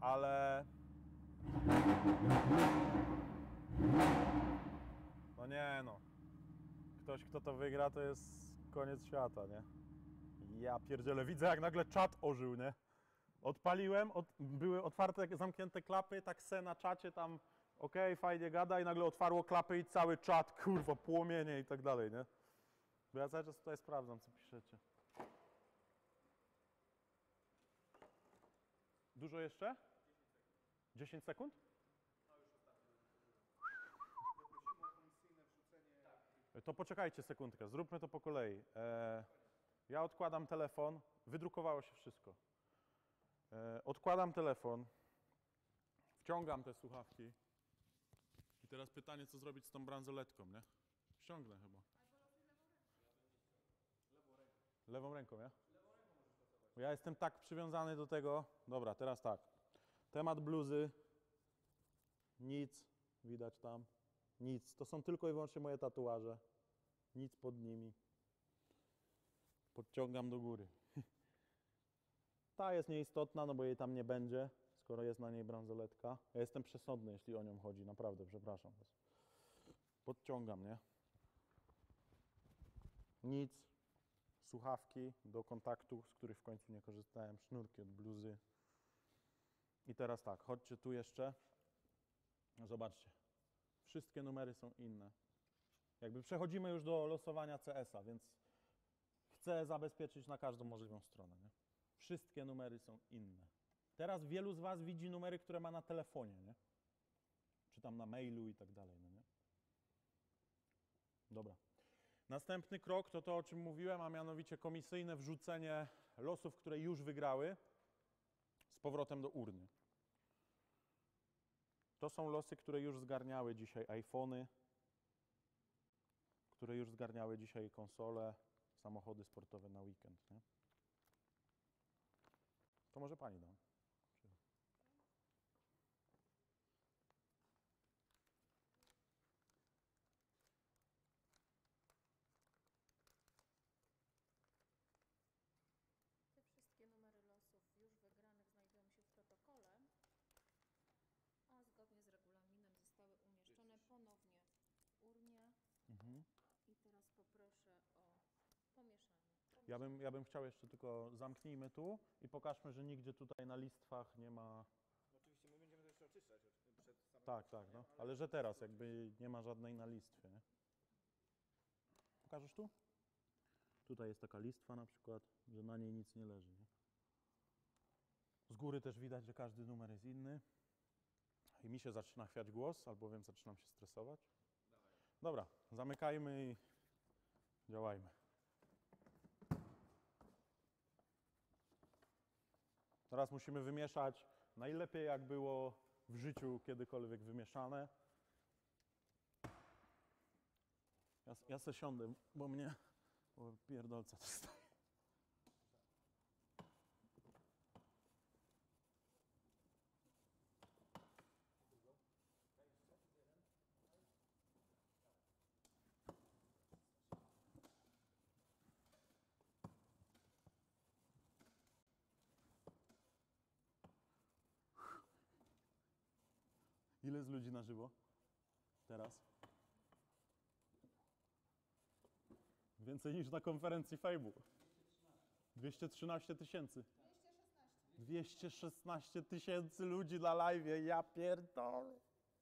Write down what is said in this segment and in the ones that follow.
ale... No nie no. Ktoś, kto to wygra, to jest koniec świata, nie? Ja pierdzielę, widzę jak nagle czat ożył, nie? Odpaliłem, były otwarte, zamknięte klapy, tak se na czacie tam okej, fajnie gada i nagle otwarło klapy i cały czat, kurwa, płomienie i tak dalej, nie? Bo ja cały czas tutaj sprawdzam, co piszecie. Dużo jeszcze? 10 sekund? To poczekajcie sekundkę, zróbmy to po kolei. Ja odkładam telefon, wydrukowało się wszystko. Odkładam telefon, wciągam te słuchawki i teraz pytanie, co zrobić z tą bransoletką, nie? Ściągnę chyba. Lewą ręką, ja? Bo ja jestem tak przywiązany do tego. Dobra, teraz tak. Temat bluzy. Nic, widać tam. Nic. To są tylko i wyłącznie moje tatuaże. Nic pod nimi. Podciągam do góry. Ta jest nieistotna, no bo jej tam nie będzie, skoro jest na niej bransoletka. Ja jestem przesądny, jeśli o nią chodzi, naprawdę, przepraszam was. Podciągam, nie? Nic. Słuchawki do kontaktu, z których w końcu nie korzystałem, sznurki od bluzy. I teraz tak, chodźcie tu jeszcze. Zobaczcie. Wszystkie numery są inne. Jakby przechodzimy już do losowania CS-a, więc chcę zabezpieczyć na każdą możliwą stronę, nie? Wszystkie numery są inne. Teraz wielu z was widzi numery, które ma na telefonie, nie? Czy tam na mailu i tak dalej, no nie? Dobra. Następny krok to to, o czym mówiłem, a mianowicie komisyjne wrzucenie losów, które już wygrały, z powrotem do urny. To są losy, które już zgarniały dzisiaj iPhony, które już zgarniały dzisiaj konsole, samochody sportowe na weekend, nie? To może pani da. Te wszystkie numery losów już wygranych znajdują się w protokole, a zgodnie z regulaminem zostały umieszczone ponownie w urnie. I teraz poproszę o pomieszanie. Ja bym chciał jeszcze tylko zamknijmy tu i pokażmy, że nigdzie tutaj na listwach nie ma... Oczywiście my będziemy to jeszcze oczyszczać przed samym Tak, tak, no. Ale że teraz jakby nie ma żadnej na listwie, nie? Pokażesz tu? Tutaj jest taka listwa na przykład, że na niej nic nie leży, nie? Z góry też widać, że każdy numer jest inny. I mi się zaczyna chwiać głos, albowiem zaczynam się stresować. Dobra, zamykajmy i działajmy. Teraz musimy wymieszać najlepiej, jak było w życiu kiedykolwiek wymieszane. Ja se siądę, bo mnie pierdolca dostaje. Ile jest ludzi na żywo? Teraz? Więcej niż na konferencji Fejbu. 213 tysięcy. 216 tysięcy ludzi na live, ja pierdolę.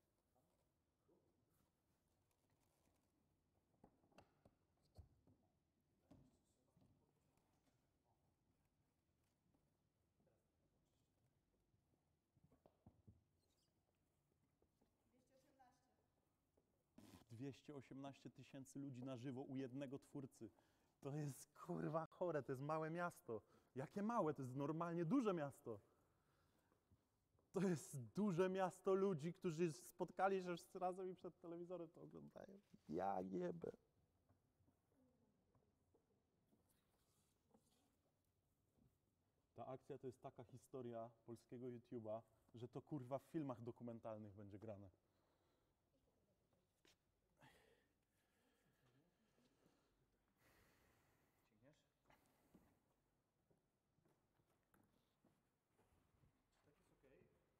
Dwieście 18 tysięcy ludzi na żywo u jednego twórcy. To jest kurwa chore, to jest małe miasto. Jakie małe? To jest normalnie duże miasto. To jest duże miasto ludzi, którzy spotkali się wszyscy razem i przed telewizorem to oglądają. Ja jebę. Ta akcja to jest taka historia polskiego YouTube'a, że to kurwa w filmach dokumentalnych będzie grane. Sięgniesz? Tak jest okej.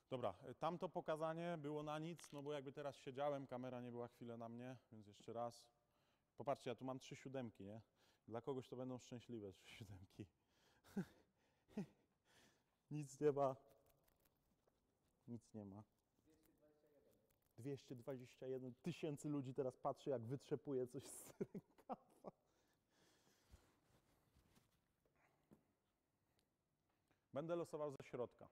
Dobra, tamto pokazanie było na nic, no bo jakby teraz siedziałem, kamera nie była chwilę na mnie, więc jeszcze raz. Popatrzcie, ja tu mam 3 siódemki, nie? Dla kogoś to będą szczęśliwe 3 siódemki. Nic nie ma. Nic nie ma. 221 tysięcy ludzi teraz patrzy, jak wytrzepuje coś z rękawa. Będę losował ze środka.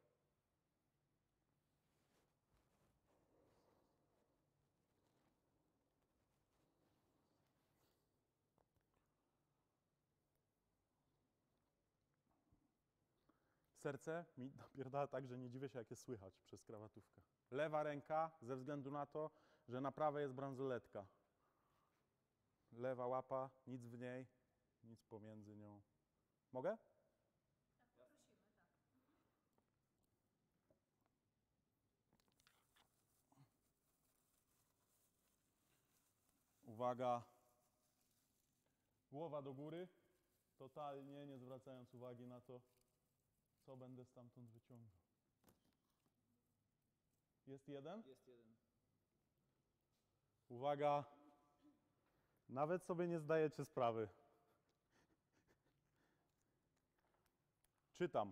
Serce mi napierdala tak, że nie dziwię się, jak je słychać przez krawatówkę. Lewa ręka, ze względu na to, że na prawej jest bransoletka. Lewa łapa, nic w niej, nic pomiędzy nią. Mogę? Uwaga. Głowa do góry, totalnie nie zwracając uwagi na to, co będę stamtąd wyciągał. Jest jeden? Jest jeden. Uwaga. Nawet sobie nie zdajecie sprawy. Czytam.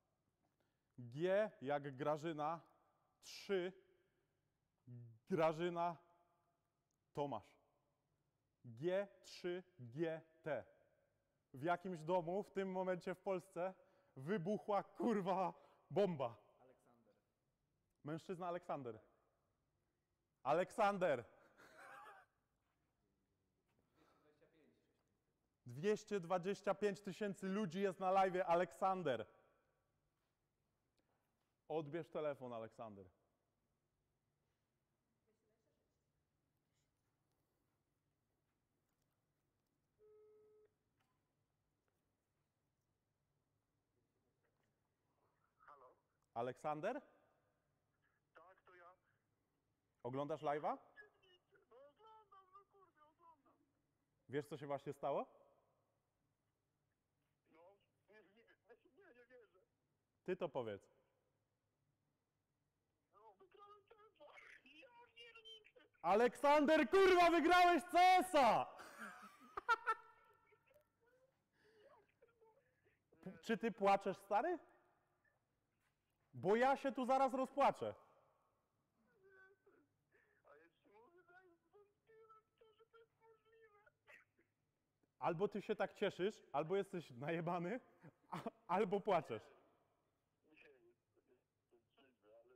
G jak Grażyna, 3 Grażyna Tomasz. G3GT. W jakimś domu w tym momencie w Polsce wybuchła kurwa bomba. Aleksander. Mężczyzna Aleksander. Aleksander. 225 tysięcy ludzi jest na live. Aleksander. Odbierz telefon, Aleksander. Halo? Aleksander? Tak, to ja. Oglądasz live'a? No oglądam, no kurde, oglądam. Wiesz, co się właśnie stało? No, nie wierzę. Ty to powiedz. No, wygrałem tempo. Ja pierniczę. Aleksander, kurwa, wygrałeś CS-a! Czy ty płaczesz, stary? Bo ja się tu zaraz rozpłaczę. A jeszcze mówię, wątpiłem w to, że to jest możliwe. Albo ty się tak cieszysz, albo jesteś najebany, albo płaczesz. Nie trzeźwy, ale...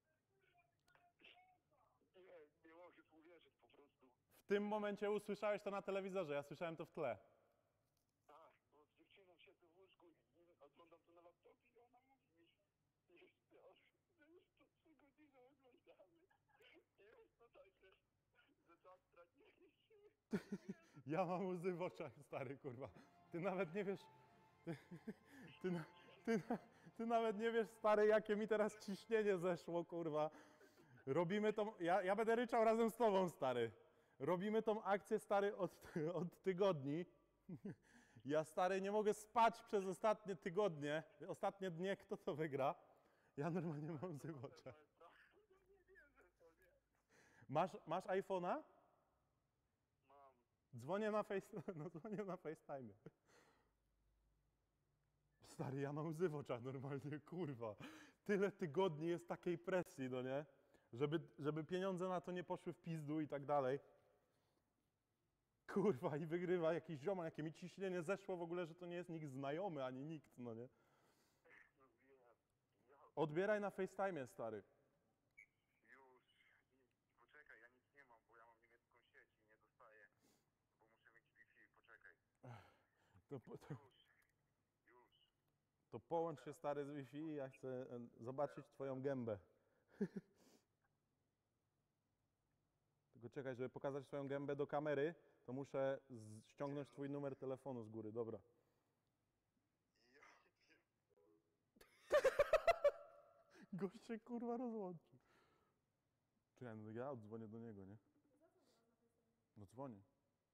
Nie mogę w uwierzyć po prostu. W tym momencie usłyszałeś to na telewizorze, ja słyszałem to w tle. Tak, bo z dziewczyną siedzę w łóżku i oglądam to na laptopie i ona mówi mi, że już to 3 godziny oglądamy. I jest to tak, że czas traciliśmy. Ja mam łzy w oczach, stary, kurwa. Ty nawet nie wiesz... Ty nawet nie wiesz, stary, jakie mi teraz ciśnienie zeszło, kurwa. Robimy tą... Ja będę ryczał razem z tobą, stary. Robimy tą akcję, stary, od tygodni. Ja, stary, nie mogę spać przez ostatnie tygodnie. Ostatnie dnie, kto to wygra. Ja normalnie mam łzy w oczach. Nie wierzę w to, nie. Masz iPhone'a? Mam. Dzwonię na FaceTime. Stary, ja mam łzy w oczach normalnie, kurwa. Tyle tygodni jest takiej presji, no nie? Żeby pieniądze na to nie poszły w pizdu i tak dalej. Kurwa, i wygrywa jakiś ziomal, jakie mi ciśnienie zeszło w ogóle, że to nie jest nikt znajomy, ani nikt, no nie? No wiem. Ja Odbieraj na FaceTime, stary. już. Poczekaj, ja nic nie mam, bo ja mam niemiecką sieć i nie dostaję. Bo muszę mieć Wi-Fi, poczekaj. Już. To połącz się, stary, z Wi-Fi i ja chcę zobaczyć twoją gębę. Tylko czekaj, żeby pokazać twoją gębę do kamery, to muszę ściągnąć twój numer telefonu z góry, dobra. Gość się, kurwa, rozłączył. Czekaj, no ja oddzwonię do niego, nie? No dzwonię.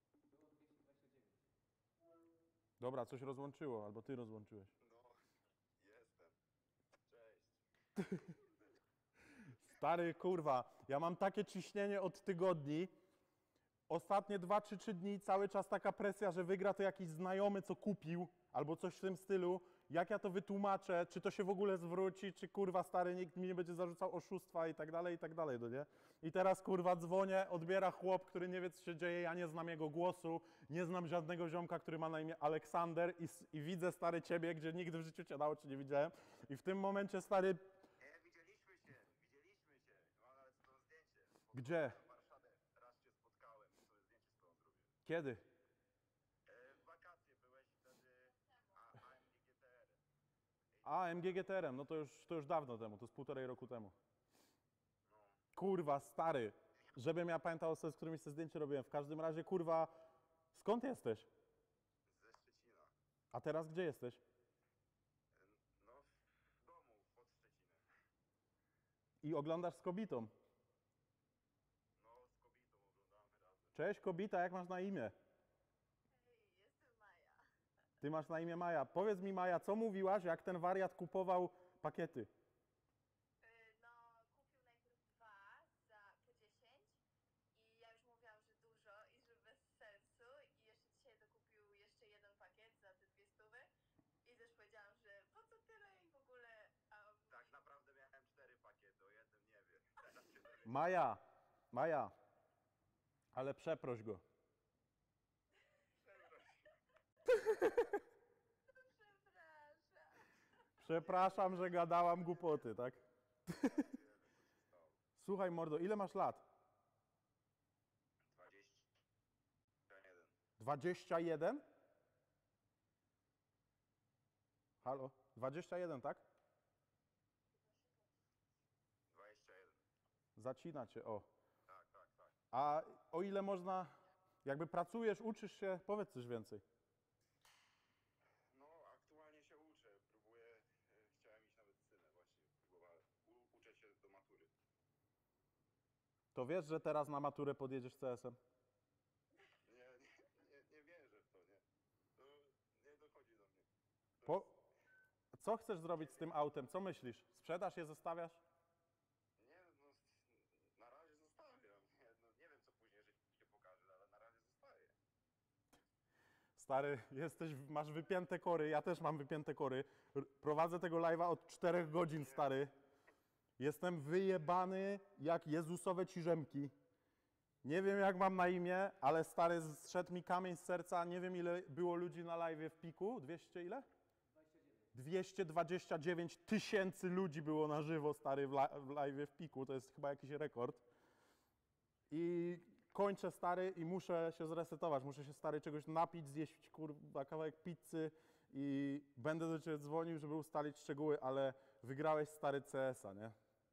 Dobra, coś rozłączyło, albo ty rozłączyłeś. No, jestem. Cześć. Stary, kurwa, ja mam takie ciśnienie od tygodni. Ostatnie 2 czy 3 dni cały czas taka presja, że wygra to jakiś znajomy, co kupił, albo coś w tym stylu. Jak ja to wytłumaczę, czy to się w ogóle zwróci, czy kurwa stary, nikt mi nie będzie zarzucał oszustwa i tak dalej, no nie? I teraz kurwa dzwonię, odbiera chłop, który nie wie co się dzieje, ja nie znam jego głosu, nie znam żadnego ziomka, który ma na imię Aleksander i widzę stary ciebie, gdzie nigdy w życiu cię na oczy nie widziałem. I w tym momencie stary, Nie, widzieliśmy się. Mam nawet to zdjęcie. gdzie? W Warszawie raz cię spotkałem i sobie zdjęcie z tobą zrobię. Kiedy? W wakacje byłeś wtedy AMG GTR. A, MGGTR-em, no to już dawno temu, to z 1,5 roku temu. No, Kurwa, stary, żebym ja pamiętał osoby, z którymi sobie zdjęcie robiłem. W każdym razie, kurwa, skąd jesteś? ze Szczecina. A teraz gdzie jesteś? No, w domu pod Szczecinem. I oglądasz z Kobitą. No, z kobietą oglądamy razem. Cześć Kobita, jak masz na imię? Hej, jestem Maja. Ty masz na imię Maja. Powiedz mi Maja, co mówiłaś, jak ten wariat kupował pakiety? No, kupił najpierw 2 po 10 i ja już mówiłam, że dużo i że bez sensu i jeszcze dzisiaj dokupił jeszcze jeden pakiet za te 200 i też powiedziałam, że po co tyle i w ogóle, a on mówi, Tak naprawdę miałem 4 pakiety, o jednym nie wiem. Teraz się dowiedziałem. Maja, ale przeproś go. przepraszam. Przepraszam, że gadałam głupoty, tak? Wiele co się stało. Słuchaj mordo, ile masz lat? 21. 21? Halo? 21, tak? 21. Zacina cię, o. Tak, tak, tak. A o ile można, jakby pracujesz, uczysz się, powiedz coś więcej. No, aktualnie się uczę. Próbuję, chciałem iść na medycynę właśnie. Próbowałem. Uczę się do matury. To wiesz, że teraz na maturę podjedziesz CS-em? Nie wierzę w to, nie. To nie dochodzi do mnie. To Po... Co chcesz zrobić z tym autem? Co myślisz? Sprzedasz je, zostawiasz? Nie, no, na razie zostawiam. Nie wiem, co później się pokaże, ale na razie zostaję. Stary, masz wypięte kory, ja też mam wypięte kory. Prowadzę tego live'a od 4 godzin, stary. Jestem wyjebany jak Jezusowe ciżemki. Nie wiem jak mam na imię, ale stary, zszedł mi kamień z serca. Nie wiem ile było ludzi na live'ie w piku. 200 ile? 229 tysięcy ludzi było na żywo, stary, w live'ie w piku. To jest chyba jakiś rekord. I kończę, stary, i muszę się zresetować. Muszę się, stary, czegoś napić, zjeść, kurwa, kawałek pizzy i będę do ciebie dzwonił, żeby ustalić szczegóły, ale wygrałeś, stary, CS-a, nie?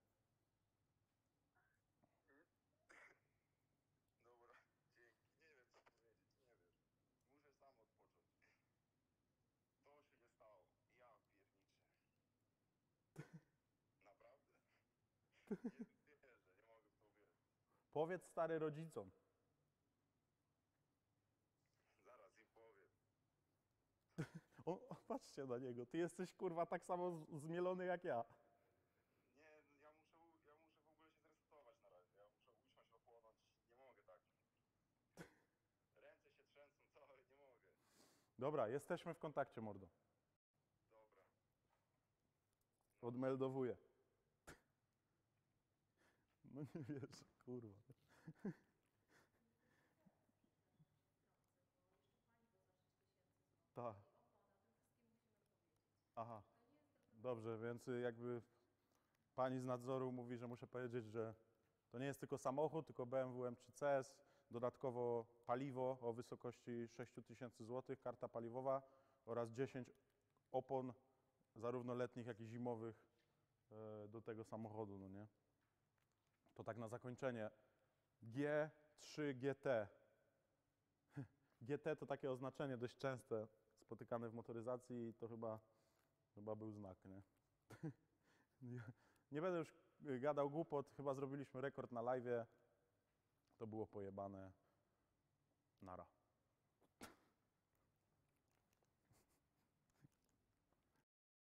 Dobra, dzięki. Nie wiem, co powiedzieć. Nie wiem. Muszę sam odpocząć. To się nie stało. Ja pierniczę. Naprawdę? Nie wierzę, nie mogę w to uwierzyć. Powiedz, stary, rodzicom. Zaraz im powiem. O, patrzcie na niego, ty jesteś, kurwa, tak samo zmielony jak ja. Nie, ja muszę w ogóle się zresetować na razie. Ja muszę usiąść, ochłonąć. Nie mogę tak. Ręce się trzęsą całe, nie mogę. Dobra, jesteśmy w kontakcie, mordo. Dobra. Odmeldowuję. No nie wiesz, kurwa. Tak. Aha. Dobrze, więc jakby pani z nadzoru mówi, że muszę powiedzieć, że to nie jest tylko samochód, tylko BMW M3 CS, dodatkowo paliwo o wysokości 6000 zł, karta paliwowa oraz 10 opon, zarówno letnich, jak i zimowych do tego samochodu, no nie? To tak na zakończenie. G3 GT. GT to takie oznaczenie dość częste, spotykane w motoryzacji i to chyba był znak, nie? Nie będę już gadał głupot, chyba zrobiliśmy rekord na live'ie. To było pojebane. Nara.